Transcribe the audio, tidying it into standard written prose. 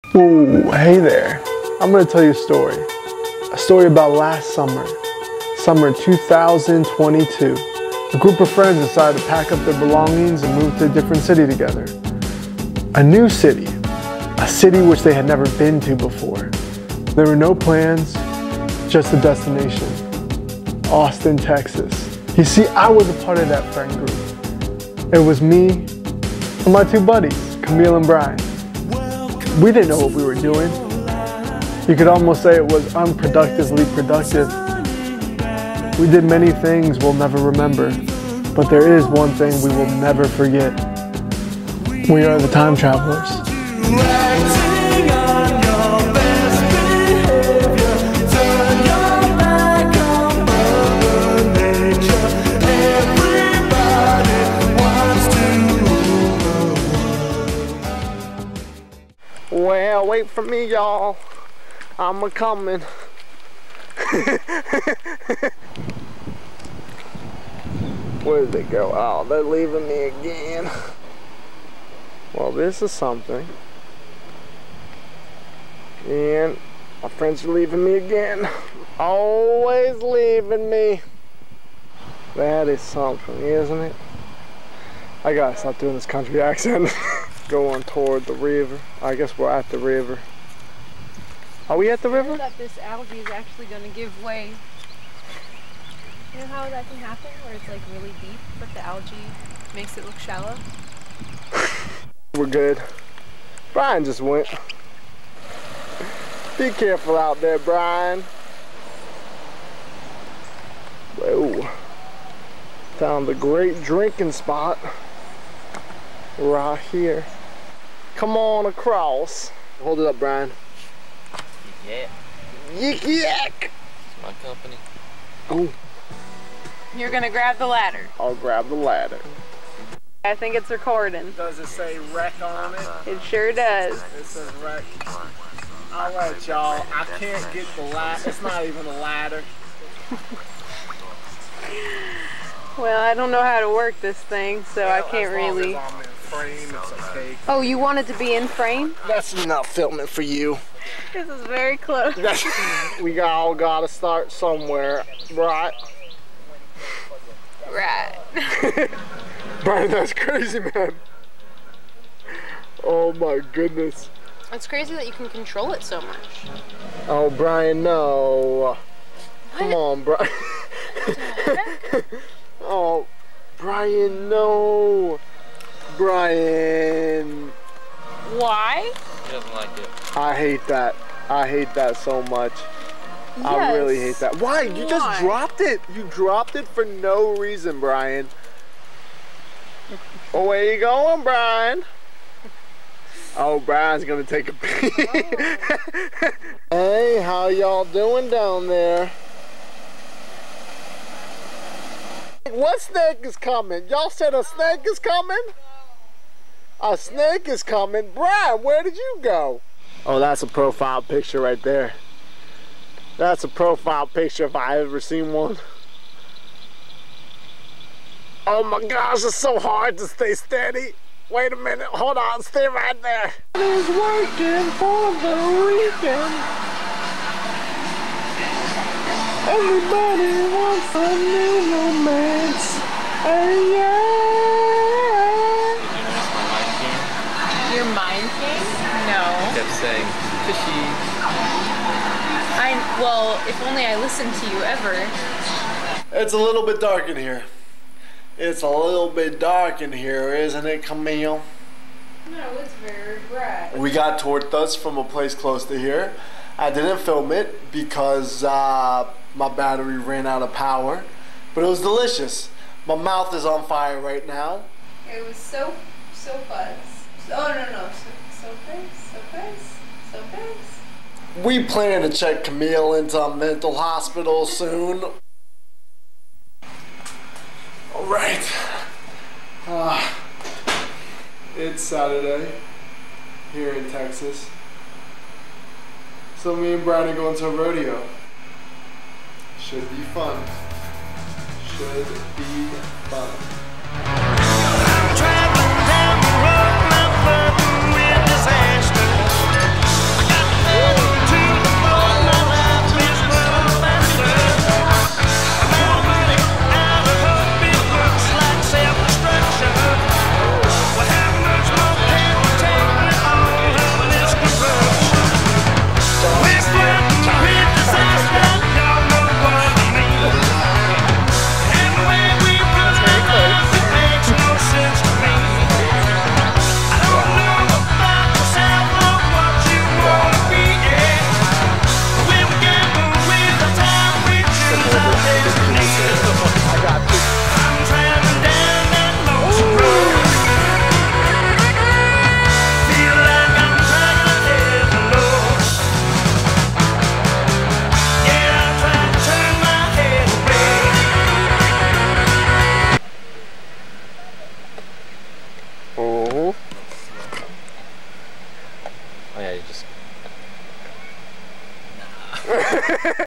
Ooh, hey there. I'm gonna tell you a story. A story about last summer. Summer 2022. A group of friends decided to pack up their belongings and move to a different city together. A new city. A city which they had never been to before. There were no plans, just a destination. Austin, Texas. You see, I was a part of that friend group. It was me and my two buddies, Camille and Brian. We didn't know what we were doing. You could almost say it was unproductively productive. We did many things we'll never remember, but there is one thing we will never forget. We are the time travelers. Well, wait for me, y'all. I'm a-coming. Where did they go? Oh, they're leaving me again. Well, this is something. And my friends are leaving me again. Always leaving me. That is something, isn't it? I gotta stop doing this country accent. Going toward the river. I guess we're at the river. Are we at the river? That this algae is actually going to give way. You know how that can happen, where it's like really deep, but the algae makes it look shallow? We're good. Brian just went. Be careful out there, Brian. Whoa. Found the great drinking spot right here. Come on across. Hold it up, Brian. Yeah. Yik yak. It's my company. Oh. You're gonna grab the ladder. I'll grab the ladder. I think it's recording. Does it say wreck on it? It sure does. It says wreck. Alright, y'all. I can't get the ladder. It's not even a ladder. Well, I don't know how to work this thing, so I can't really. Frame, it's okay. Oh, you want it to be in frame? That's not filming for you. This is very close. We all gotta start somewhere, right? Right. Brian, that's crazy, man. Oh my goodness. It's crazy that you can control it so much. Oh, Brian, no. What? Come on, Brian. Oh, Brian, no. Brian. Why? He doesn't like it. I hate that. I hate that so much. Yes. I really hate that. Why? You just Why? dropped it. You dropped it for no reason, Brian. Oh, where you going, Brian? Oh, Brian's gonna take a pee. Oh. Hey, how y'all doing down there? What snake is coming? Y'all said a snake is coming? A snake is coming? Brian, where did you go? Oh, that's a profile picture right there. That's a profile picture if I ever seen one. Oh my gosh, it's so hard to stay steady. Wait a minute, hold on, stay right there. It's working for the weekend. Everybody wants a new romance. Hey, yeah. Your mind game? No. I kept saying, fishy. Well, if only I listened to you ever. It's a little bit dark in here. It's a little bit dark in here, isn't it, Camille? No, it's very bright. We got tortas from a place close to here. I didn't film it because my battery ran out of power, but it was delicious. My mouth is on fire right now. It was so fuzz. Oh no, so fuzz. We plan to check Camille into a mental hospital soon. All right. It's Saturday here in Texas. So me and Brian are going to a rodeo. Should be fun. Should be fun.